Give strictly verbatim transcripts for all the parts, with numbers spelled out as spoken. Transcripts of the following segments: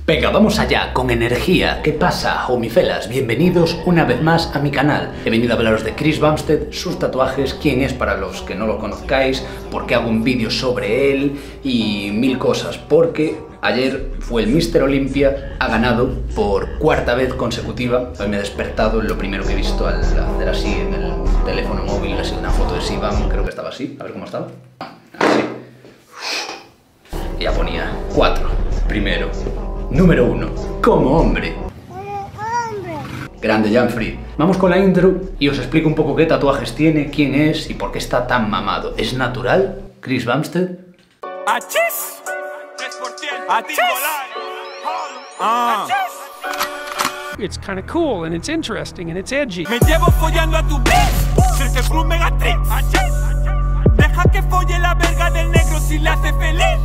Venga, vamos allá, con energía. ¿Qué pasa, homifelas? Bienvenidos una vez más a mi canal. He venido a hablaros de Chris Bumstead, sus tatuajes, quién es para los que no lo conozcáis, por qué hago un vídeo sobre él y mil cosas. Porque ayer fue el míster Olympia, ha ganado por cuarta vez consecutiva. Hoy me he despertado, lo primero que he visto al hacer así en el teléfono móvil ha sido una foto de Sivan, creo que estaba así, a ver cómo estaba. Así. Ya ponía cuatro. Primero. Número uno. Como hombre. Grande Janfrey. Vamos con la intro y os explico un poco qué tatuajes tiene, quién es y por qué está tan mamado. ¿Es natural, Chris Bumstead? ¡Achis! ¡Achis! Ah. It's kind of cool and it's interesting and it's edgy. Me llevo follando a tu bitch. Se te fue un megatrix. ¡Achis! Deja que folle la verga del negro si le hace feliz.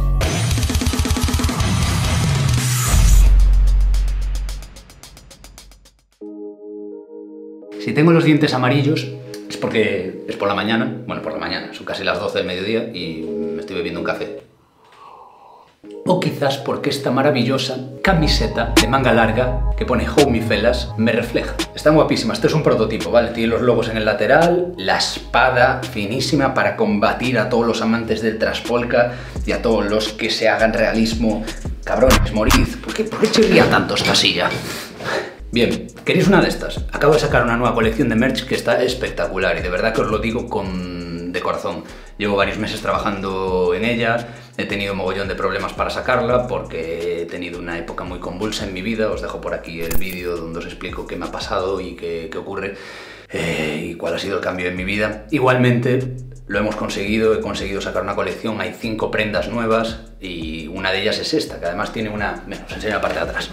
Si tengo los dientes amarillos es porque es por la mañana, bueno, por la mañana, son casi las doce del mediodía y me estoy bebiendo un café. O quizás porque esta maravillosa camiseta de manga larga que pone homifelas me refleja. Están guapísimas, este es un prototipo, ¿vale? Tiene los logos en el lateral, la espada finísima para combatir a todos los amantes del traspolka y a todos los que se hagan realismo. Cabrones, morid, ¿por qué, por qué chirría tanto esta silla? Bien, ¿queréis una de estas? Acabo de sacar una nueva colección de merch que está espectacular y de verdad que os lo digo con... de corazón. Llevo varios meses trabajando en ella, he tenido un mogollón de problemas para sacarla porque he tenido una época muy convulsa en mi vida. Os dejo por aquí el vídeo donde os explico qué me ha pasado y qué, qué ocurre eh, y cuál ha sido el cambio en mi vida. Igualmente, lo hemos conseguido, he conseguido sacar una colección, hay cinco prendas nuevas y una de ellas es esta, que además tiene una... Bueno, os enseño la parte de atrás.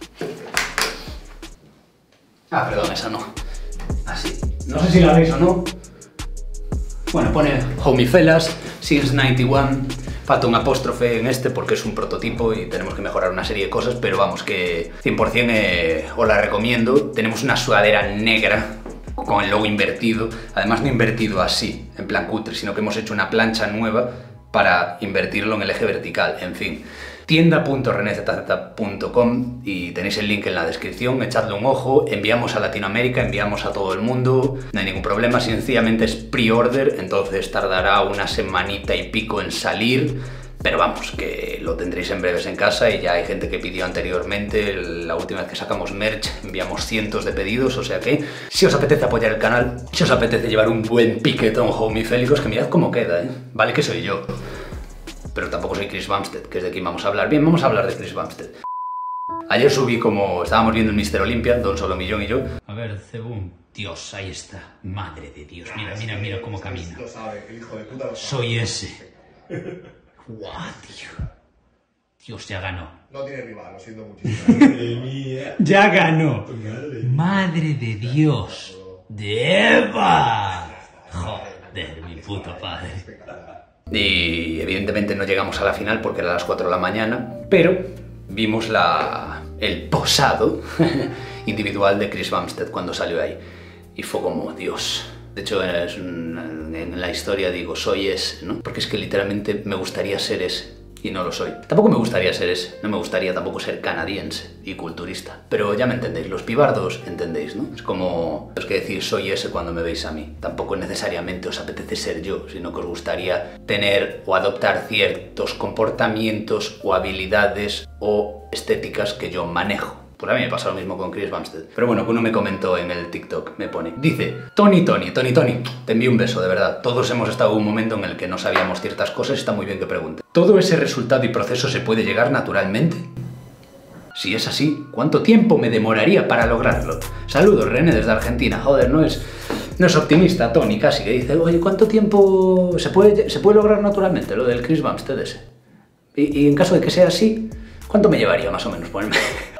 Ah, perdón, esa no. Así. No sé si la veis o no. Bueno, pone homifelas, since noventa y uno. Falta un apóstrofe en este porque es un prototipo y tenemos que mejorar una serie de cosas, pero vamos, que cien por cien eh, os la recomiendo. Tenemos una sudadera negra con el logo invertido. Además, no invertido así, en plan cutre, sino que hemos hecho una plancha nueva para invertirlo en el eje vertical, en fin. tienda punto renezz punto com y tenéis el link en la descripción, echadle un ojo, enviamos a Latinoamérica, enviamos a todo el mundo, no hay ningún problema, sencillamente es pre-order, entonces tardará una semanita y pico en salir, pero vamos, que lo tendréis en breves en casa y ya hay gente que pidió anteriormente, la última vez que sacamos merch enviamos cientos de pedidos, o sea que si os apetece apoyar el canal, si os apetece llevar un buen piquetón homifélicos, que mirad cómo queda, ¿eh? Vale que soy yo. Pero tampoco soy Chris Bumstead, que es de quien vamos a hablar. Bien, vamos a hablar de Chris Bumstead. Ayer subí como estábamos viendo el míster Olympia, Don Solomillón y yo. A ver, Cebum. Dios, ahí está. Madre de Dios. Mira, mira, mira cómo camina. Lo sabe, el hijo de puta lo sabe. Soy ese. Guau, tío. Dios, ya ganó. No tiene rival, lo siento muchísimo. Madre mía. Ya ganó. Madre de Dios. De Eva. Joder, mi puto padre. Y evidentemente no llegamos a la final porque era a las cuatro de la mañana, pero vimos la, el posado individual de Chris Bumstead cuando salió ahí. Y fue como, Dios. De hecho, es un, en la historia digo, soy ese, ¿no? Porque es que literalmente me gustaría ser ese. Y no lo soy. Tampoco me gustaría ser ese, no me gustaría tampoco ser canadiense y culturista. Pero ya me entendéis, los pibardos entendéis, ¿no? Es como los que decís soy ese cuando me veis a mí. Tampoco necesariamente os apetece ser yo, sino que os gustaría tener o adoptar ciertos comportamientos o habilidades o estéticas que yo manejo. Pues a mí me pasa lo mismo con Chris Bumstead. Pero bueno, que uno me comentó en el TikTok, me pone, dice, Tony, Tony, Tony, Tony, te envío un beso, de verdad. Todos hemos estado en un momento en el que no sabíamos ciertas cosas y está muy bien que pregunte. ¿Todo ese resultado y proceso se puede llegar naturalmente? Si es así, ¿cuánto tiempo me demoraría para lograrlo? Saludos, René, desde Argentina. Joder, no es, no es optimista, Tony, casi, que dice, oye, ¿cuánto tiempo se puede, se puede lograr naturalmente lo del Chris Bumstead ese? Y, y en caso de que sea así, ¿cuánto me llevaría más o menos ponerme?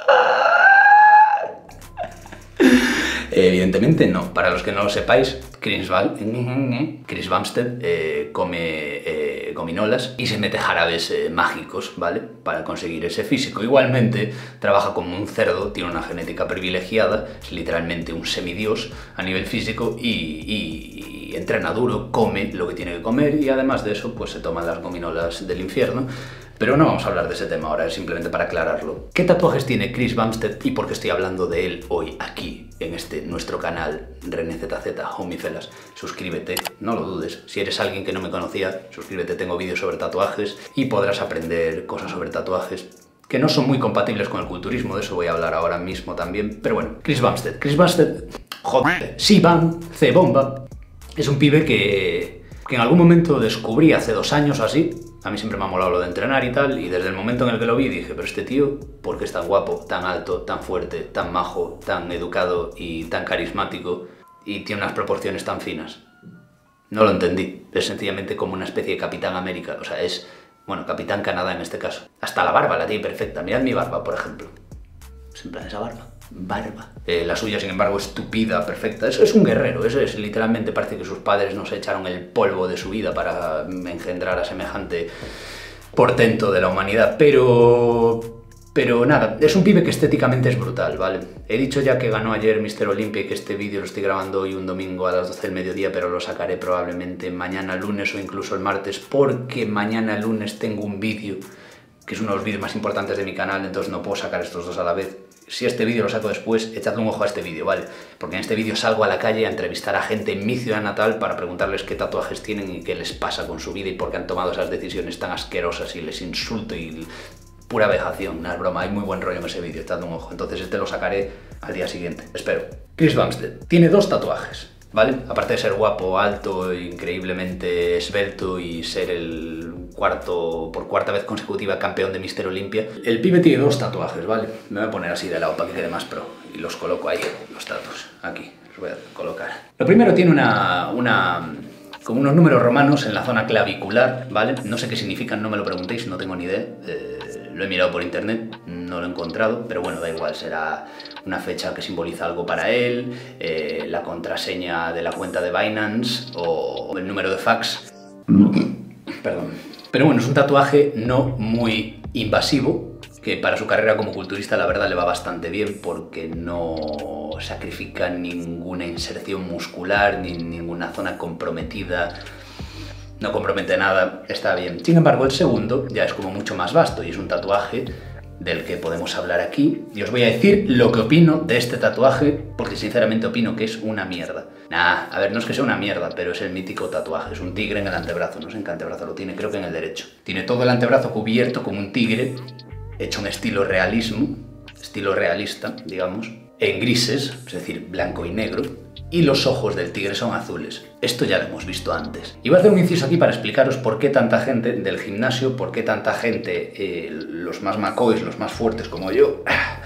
Evidentemente no. Para los que no lo sepáis, Chris, Chris Bumstead eh, come eh, gominolas y se mete jarabes eh, mágicos, ¿vale? Para conseguir ese físico. Igualmente trabaja como un cerdo, tiene una genética privilegiada, es literalmente un semidios a nivel físico y, y, y entrena duro, come lo que tiene que comer y además de eso pues se toman las gominolas del infierno. Pero no vamos a hablar de ese tema ahora, es simplemente para aclararlo. ¿Qué tatuajes tiene Chris Bumstead y por qué estoy hablando de él hoy aquí, en este nuestro canal René Z Z, Homie Fellas? Suscríbete, no lo dudes. Si eres alguien que no me conocía, suscríbete, tengo vídeos sobre tatuajes y podrás aprender cosas sobre tatuajes que no son muy compatibles con el culturismo, de eso voy a hablar ahora mismo también. Pero bueno, Chris Bumstead. Chris Bumstead, joder, C-Bam, C-Bomba, es un pibe que, que en algún momento descubrí hace dos años o así. A mí siempre me ha molado lo de entrenar y tal, y desde el momento en el que lo vi dije, pero este tío, ¿por qué es tan guapo, tan alto, tan fuerte, tan majo, tan educado y tan carismático y tiene unas proporciones tan finas? No lo entendí. Es sencillamente como una especie de Capitán América, o sea, es... Bueno, Capitán Canadá en este caso. Hasta la barba la tiene perfecta. Mirad mi barba, por ejemplo. Es en plan esa barba. Barba. Eh, la suya, sin embargo, es tupida, perfecta. Eso es un guerrero. Eso es literalmente, parece que sus padres nos echaron el polvo de su vida para engendrar a semejante portento de la humanidad. Pero... Pero nada, es un pibe que estéticamente es brutal, ¿vale? He dicho ya que ganó ayer míster Olympia y que este vídeo lo estoy grabando hoy un domingo a las doce del mediodía, pero lo sacaré probablemente mañana lunes o incluso el martes, porque mañana lunes tengo un vídeo que es uno de los vídeos más importantes de mi canal, entonces no puedo sacar estos dos a la vez. Si este vídeo lo saco después, echadle un ojo a este vídeo, ¿vale? Porque en este vídeo salgo a la calle a entrevistar a gente en mi ciudad natal para preguntarles qué tatuajes tienen y qué les pasa con su vida y por qué han tomado esas decisiones tan asquerosas, y les insulto y... pura vejación, no es broma, hay muy buen rollo en ese vídeo, echadle un ojo. Entonces este lo sacaré al día siguiente, espero. Chris Bumstead tiene dos tatuajes, ¿vale? Aparte de ser guapo, alto, increíblemente esbelto y ser el cuarto, por cuarta vez consecutiva, campeón de míster Olympia, el pibe tiene dos tatuajes, ¿vale? Me voy a poner así de lado para que quede más pro y los coloco ahí, los tatuajes, aquí, los voy a colocar. Lo primero tiene una... una como unos números romanos en la zona clavicular, ¿vale? No sé qué significan, no me lo preguntéis, no tengo ni idea. Eh, lo he mirado por internet, no lo he encontrado, pero bueno, da igual, será una fecha que simboliza algo para él, eh, la contraseña de la cuenta de Binance o el número de fax. Perdón. Pero bueno, es un tatuaje no muy invasivo, que para su carrera como culturista la verdad le va bastante bien porque no sacrifica ninguna inserción muscular ni ninguna zona comprometida, no compromete nada, está bien. Sin embargo, el segundo ya es como mucho más vasto y es un tatuaje del que podemos hablar aquí y os voy a decir lo que opino de este tatuaje porque sinceramente opino que es una mierda. Nah, a ver, no es que sea una mierda, pero es el mítico tatuaje, es un tigre en el antebrazo, no sé en qué antebrazo lo tiene, creo que en el derecho. Tiene todo el antebrazo cubierto como un tigre, hecho en estilo realismo, estilo realista, digamos, en grises, es decir, blanco y negro, y los ojos del tigre son azules. Esto ya lo hemos visto antes. Y voy a hacer un inciso aquí para explicaros por qué tanta gente del gimnasio, por qué tanta gente, eh, los más macois, los más fuertes como yo,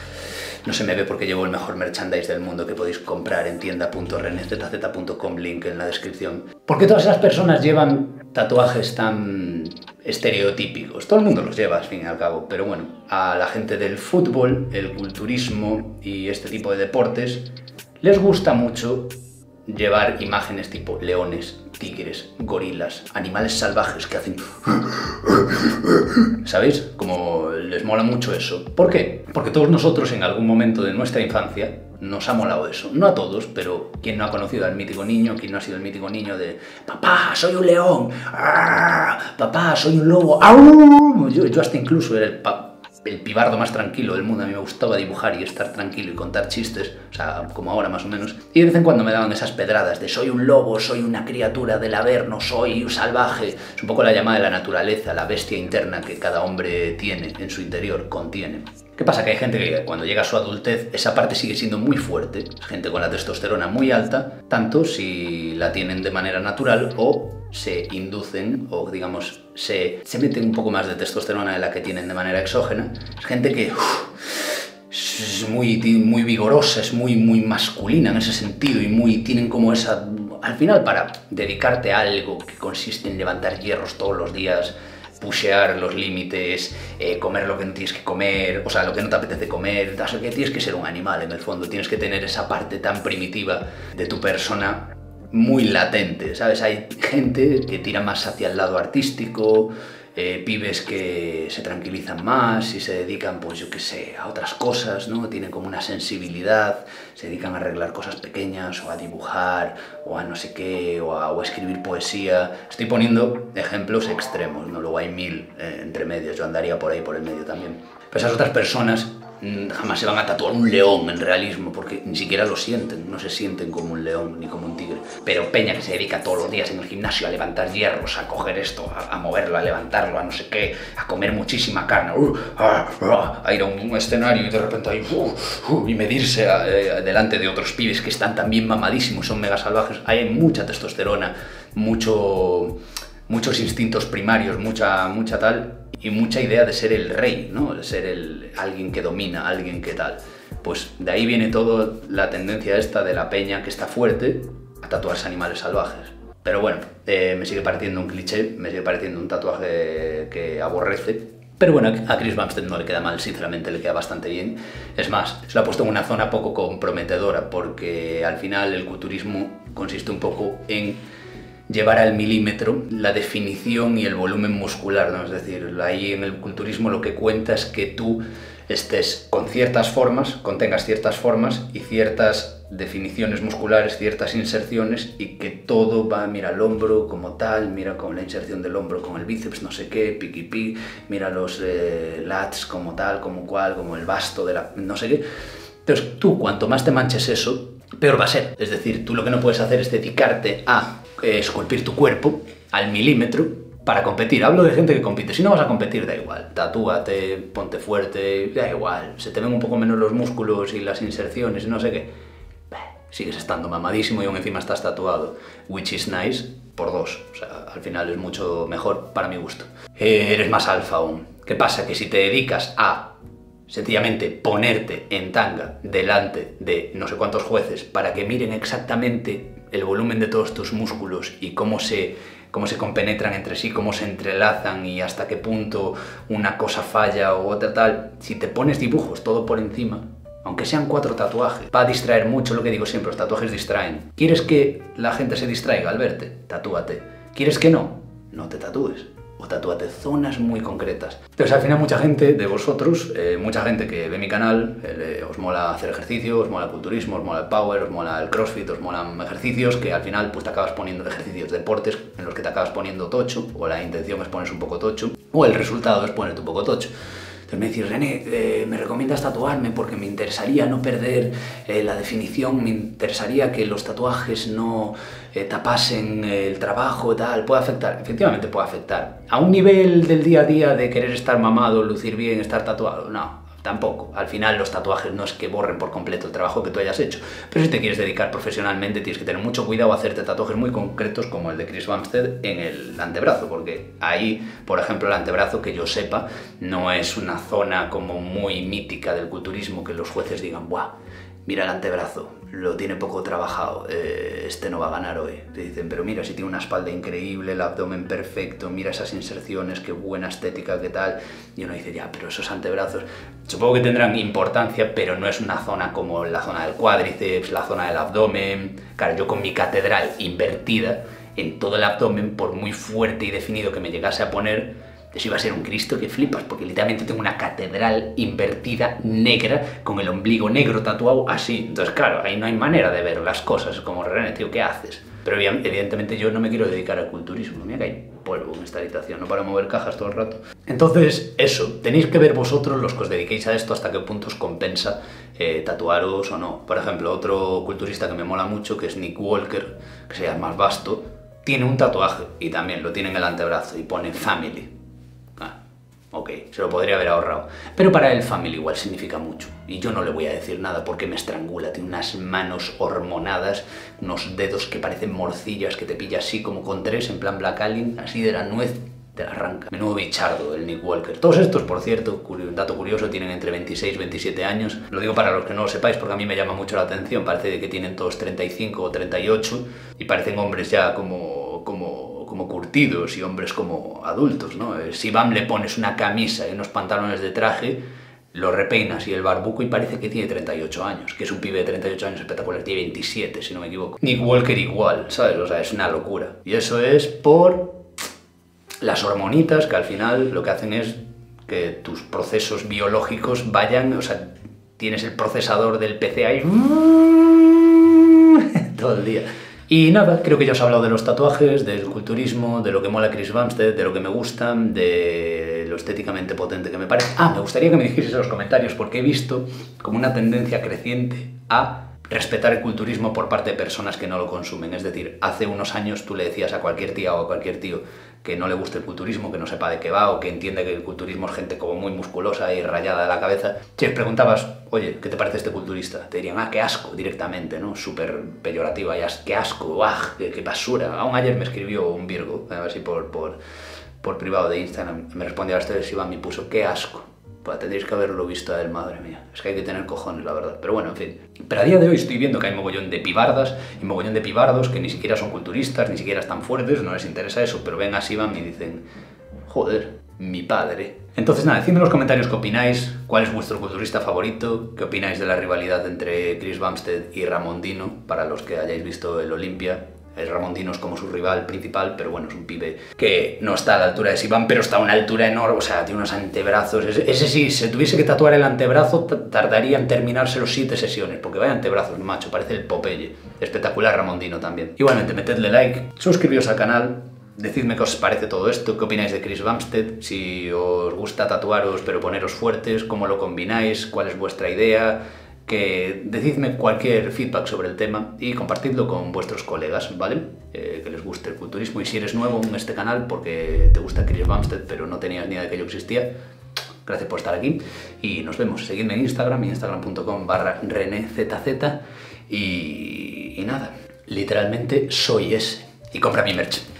no se me ve porque llevo el mejor merchandise del mundo que podéis comprar en tienda punto rené z z punto com, link en la descripción. ¿Por qué todas esas personas llevan tatuajes tan estereotípicos? Todo el mundo los lleva, al fin y al cabo, pero bueno, a la gente del fútbol, el culturismo y este tipo de deportes les gusta mucho llevar imágenes tipo leones, tigres, gorilas, animales salvajes que hacen... ¿Sabéis? Como les mola mucho eso. ¿Por qué? Porque todos nosotros en algún momento de nuestra infancia nos ha molado eso. No a todos, pero ¿quién no ha conocido al mítico niño? ¿Quién no ha sido el mítico niño de papá, soy un león? ¡Ah! Papá, soy un lobo. ¡Au! Yo, yo hasta incluso era el, pa el pibardo más tranquilo del mundo. A mí me gustaba dibujar y estar tranquilo y contar chistes, o sea, como ahora más o menos. Y de vez en cuando me daban esas pedradas de soy un lobo, soy una criatura del averno, soy un salvaje. Es un poco la llamada de la naturaleza, la bestia interna que cada hombre tiene en su interior, contiene. ¿Qué pasa? Que hay gente que cuando llega a su adultez esa parte sigue siendo muy fuerte, es gente con la testosterona muy alta, tanto si la tienen de manera natural o se inducen o digamos se, se meten un poco más de testosterona de la que tienen de manera exógena. Es gente que uf, es muy, muy vigorosa, es muy, muy masculina en ese sentido y muy, tienen como esa... Al final, para dedicarte a algo que consiste en levantar hierros todos los días, pushear los límites, eh, comer lo que no tienes que comer, o sea, lo que no te apetece comer, o sea, que tienes que ser un animal en el fondo, tienes que tener esa parte tan primitiva de tu persona muy latente, ¿sabes? Hay gente que tira más hacia el lado artístico, eh, pibes que se tranquilizan más y se dedican, pues yo qué sé, a otras cosas, ¿no? Tienen como una sensibilidad, se dedican a arreglar cosas pequeñas o a dibujar o a no sé qué, o a, o a escribir poesía. Estoy poniendo ejemplos extremos, ¿no? Luego hay mil eh, entre medios, yo andaría por ahí por el medio también. Pero esas otras personas jamás se van a tatuar un león en realismo, porque ni siquiera lo sienten, no se sienten como un león ni como un tigre. Pero peña que se dedica todos los días en el gimnasio a levantar hierros, a coger esto, a, a moverlo, a levantarlo, a no sé qué, a comer muchísima carne, uh, uh, uh, a ir a un, un escenario y de repente ahí, uh, uh, y medirse a, eh, delante de otros pibes que están también mamadísimos, son mega salvajes. Ahí hay mucha testosterona, mucho, muchos instintos primarios, mucha, mucha tal... y mucha idea de ser el rey, ¿no? De ser el, alguien que domina, alguien que tal. Pues de ahí viene toda la tendencia esta de la peña que está fuerte a tatuarse animales salvajes. Pero bueno, eh, me sigue pareciendo un cliché, me sigue pareciendo un tatuaje que aborrece. Pero bueno, a Chris Bumstead no le queda mal, sinceramente le queda bastante bien. Es más, se lo ha puesto en una zona poco comprometedora, porque al final el culturismo consiste un poco en llevar al milímetro la definición y el volumen muscular, ¿no? Es decir, ahí en el culturismo lo que cuenta es que tú estés con ciertas formas, contengas ciertas formas y ciertas definiciones musculares, ciertas inserciones, y que todo va, mira el hombro como tal, mira con la inserción del hombro con el bíceps, no sé qué, piqui pi, mira los eh, lats como tal, como cual, como el basto de la... no sé qué. Entonces tú, cuanto más te manches eso, peor va a ser. Es decir, tú lo que no puedes hacer es dedicarte a eh, esculpir tu cuerpo al milímetro para competir. Hablo de gente que compite. Si no vas a competir, da igual. Tatúate, ponte fuerte, da igual. Se te ven un poco menos los músculos y las inserciones, no sé qué. Bah, sigues estando mamadísimo y aún encima estás tatuado. Which is nice por dos. O sea, al final es mucho mejor para mi gusto. Eh, eres más alfa aún. ¿Qué pasa? Que si te dedicas a sencillamente ponerte en tanga delante de no sé cuántos jueces para que miren exactamente el volumen de todos tus músculos y cómo se, cómo se compenetran entre sí, cómo se entrelazan y hasta qué punto una cosa falla o otra tal, si te pones dibujos todo por encima, aunque sean cuatro tatuajes, va a distraer mucho. Lo que digo siempre, los tatuajes distraen. ¿Quieres que la gente se distraiga al verte? Tatúate. ¿Quieres que no? No te tatúes. O tatúate zonas muy concretas. Entonces al final mucha gente de vosotros, eh, mucha gente que ve mi canal, eh, os mola hacer ejercicio, os mola el culturismo, os mola el power, os mola el crossfit, os molan ejercicios que al final pues te acabas poniendo ejercicios, deportes en los que te acabas poniendo tocho, o la intención es ponerse un poco tocho, o el resultado es ponerte un poco tocho. Entonces me decís, René, eh, ¿me recomiendas tatuarme? Porque me interesaría no perder eh, la definición, me interesaría que los tatuajes no eh, tapasen el trabajo y tal. ¿Puede afectar? Efectivamente puede afectar. ¿A un nivel del día a día de querer estar mamado, lucir bien, estar tatuado? No. Tampoco. Al final los tatuajes no es que borren por completo el trabajo que tú hayas hecho, pero si te quieres dedicar profesionalmente tienes que tener mucho cuidado a hacerte tatuajes muy concretos como el de Chris Bumstead en el antebrazo, porque ahí, por ejemplo, el antebrazo, que yo sepa, no es una zona como muy mítica del culturismo que los jueces digan, ¡buah! Mira el antebrazo, lo tiene poco trabajado, eh, este no va a ganar hoy. Te dicen, pero mira, si tiene una espalda increíble, el abdomen perfecto, mira esas inserciones, qué buena estética, qué tal. Y uno dice, ya, pero esos antebrazos, supongo que tendrán importancia, pero no es una zona como la zona del cuádriceps, la zona del abdomen. Claro, yo con mi catedral invertida en todo el abdomen, por muy fuerte y definido que me llegase a poner, eso iba a ser un Cristo que flipas, porque literalmente tengo una catedral invertida negra con el ombligo negro tatuado así. Entonces, claro, ahí no hay manera de ver las cosas. Es como, René, tío, ¿qué haces? Pero evidentemente yo no me quiero dedicar al culturismo. Mira que hay polvo en esta habitación, no para mover cajas todo el rato. Entonces, eso, tenéis que ver vosotros, los que os dediquéis a esto, hasta qué punto os compensa eh, tatuaros o no. Por ejemplo, otro culturista que me mola mucho, que es Nick Walker, que se llama más vasto, tiene un tatuaje y también lo tiene en el antebrazo y pone Family. Ok, se lo podría haber ahorrado. Pero para él Family igual significa mucho. Y yo no le voy a decir nada porque me estrangula. Tiene unas manos hormonadas, unos dedos que parecen morcillas que te pilla así como con tres, en plan Black Alien, así de la nuez te la arranca. Menudo bichardo el Nick Walker. Todos estos, por cierto, un dato curioso, tienen entre veintiséis y veintisiete años. Lo digo para los que no lo sepáis porque a mí me llama mucho la atención. Parece que tienen todos treinta y cinco o treinta y ocho y parecen hombres ya como... como como curtidos y hombres como adultos, ¿no? Si Bam le pones una camisa y unos pantalones de traje, lo repeinas y el barbuco y parece que tiene treinta y ocho años, que es un pibe de treinta y ocho años espectacular, tiene veintisiete, si no me equivoco. Nick Walker igual, ¿sabes? O sea, es una locura. Y eso es por las hormonitas, que al final lo que hacen es que tus procesos biológicos vayan, o sea, tienes el procesador del P C ahí todo el día. Y nada, creo que ya os he hablado de los tatuajes, del culturismo, de lo que mola Chris Bumstead, de lo que me gusta, de lo estéticamente potente que me parece. Ah, me gustaría que me dijeseis en los comentarios, porque he visto como una tendencia creciente a respetar el culturismo por parte de personas que no lo consumen. Es decir, hace unos años tú le decías a cualquier tía o a cualquier tío que no le guste el culturismo, que no sepa de qué va, o que entiende que el culturismo es gente como muy musculosa y rayada de la cabeza. Si les preguntabas, oye, ¿qué te parece este culturista? Te dirían, ah, qué asco, directamente, ¿no? Súper peyorativa, y qué asco, ¡guau! Qué, qué basura. Aún ayer me escribió un Virgo, así por, por, por privado de Instagram, me respondió a ustedes, Iván, y puso, qué asco. Pues tendréis que haberlo visto a él, madre mía. Es que hay que tener cojones, la verdad. Pero bueno, en fin. Pero a día de hoy estoy viendo que hay mogollón de pibardas y mogollón de pibardos que ni siquiera son culturistas, ni siquiera están fuertes, no les interesa eso, pero ven así, van y dicen, joder, mi padre. Entonces nada, decidme en los comentarios qué opináis, cuál es vuestro culturista favorito, qué opináis de la rivalidad entre Chris Bumstead y Ramondino, para los que hayáis visto el Olympia. El Ramondino es como su rival principal, pero bueno, es un pibe que no está a la altura de Sivan, pero está a una altura enorme, o sea, tiene unos antebrazos. Ese, ese sí, si se tuviese que tatuar el antebrazo, tardaría en terminarse los siete sesiones, porque vaya antebrazos, macho, parece el Popeye. Espectacular Ramondino también. Igualmente, metedle like, suscribíos al canal, decidme qué os parece todo esto, qué opináis de Chris Bumstead, si os gusta tatuaros pero poneros fuertes, cómo lo combináis, cuál es vuestra idea. Que decidme cualquier feedback sobre el tema y compartidlo con vuestros colegas, ¿vale? Eh, que les guste el culturismo, y si eres nuevo en este canal porque te gusta Chris Bumstead pero no tenías ni idea de que yo existía, gracias por estar aquí y nos vemos. Seguidme en Instagram, instagram punto com barra renezz y, y nada, literalmente soy ese. Y compra mi merch.